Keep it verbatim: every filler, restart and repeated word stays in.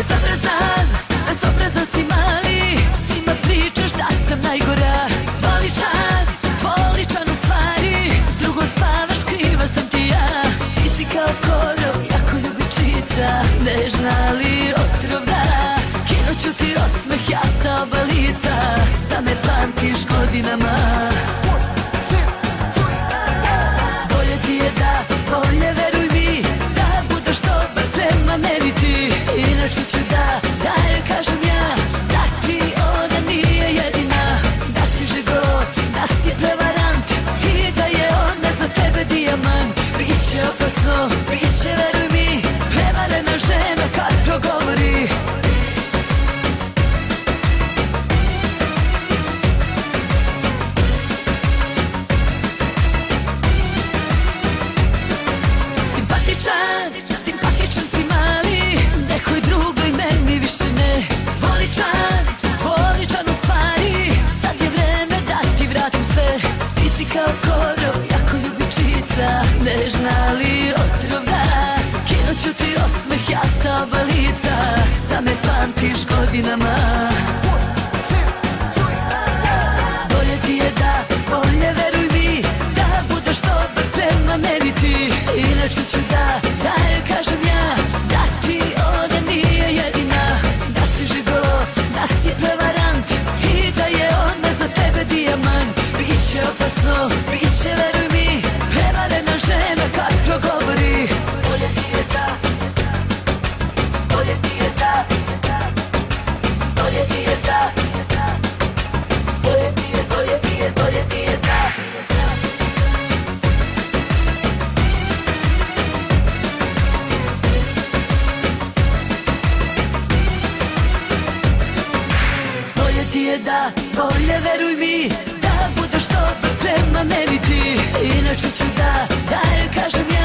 Bezobrazan, bezobrazan si mali, svima pričaš da sam najgora. Dvoličan, dvoličan u stvari, s drugom spavaš, kriva sam ti ja. Ti si kao korov, jako ljubičica, nežna ali otrovna. Skinut ću ti osmeh ja sa oba lica, da me pamtiš godinama. Bolje ti je da, bolje veruj mi, da budeš dobar prema meni ti. Inače ću da, da je kažem ja, da ti ona nije jedina. Da si žigolo, da si prevarant i da je ona za tebe dijamant. Biće opasno, biće veruj mi, prevarena žena kad progovori. Simpatičan, simpatičan si mali, nekoj drugoj meni više ne. Dvoličan, dvoličan u stvari, sad je vreme da ti vratim sve. Ti si kao korov, jako ljubičica, nežna ali otrovna. Skinut ću ti osmeh ja sa oba lica, da me pamtiš godinama. Bolje ti je da, bolje veruj mi, da budeš dobar prema meni ti. Inače ću da, da je kažem ja, da ti ona nije jedina. Da si žigolo, da si prevarant i da je ona za tebe dijamant. Biće opasno, biće veruj mi, prevarena žena kad progovori. Bolje ti je da, bolje ti je da, bolje ti je da, bolje ti je, bolje ti je, bolje ti je da. Bolje ti je da, bolje veruj mi, da budeš dobar prema meni ti. Inače ću da, da je kažem ja,